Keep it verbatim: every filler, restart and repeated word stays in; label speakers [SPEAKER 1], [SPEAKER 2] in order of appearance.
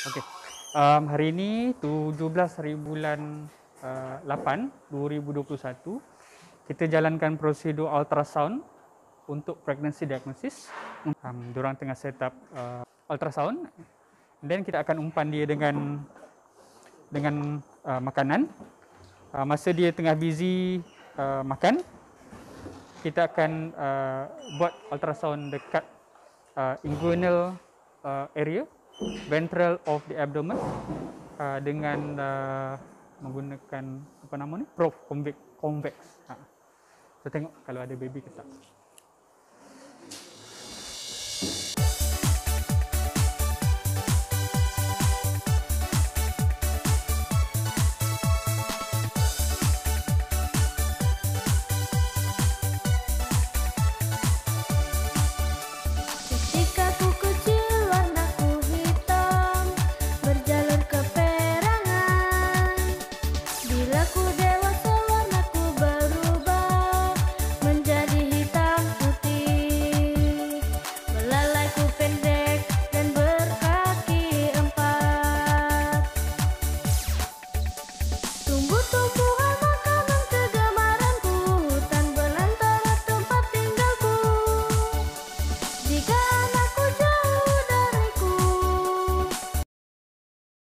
[SPEAKER 1] Okey. Um, hari ini tujuh belas hari bulan uh, lapan dua ribu dua puluh satu kita jalankan prosedur ultrasound untuk pregnancy diagnosis. Um, diorang tengah set up uh, ultrasound, dan kita akan umpan dia dengan dengan uh, makanan. Uh, masa dia tengah busy uh, makan, kita akan uh, buat ultrasound dekat uh, inguinal uh, area, ventral of the abdomen, uh, dengan uh, menggunakan apa nama ni, probe convex. convex. Ha. So tengok kalau ada baby ke tak.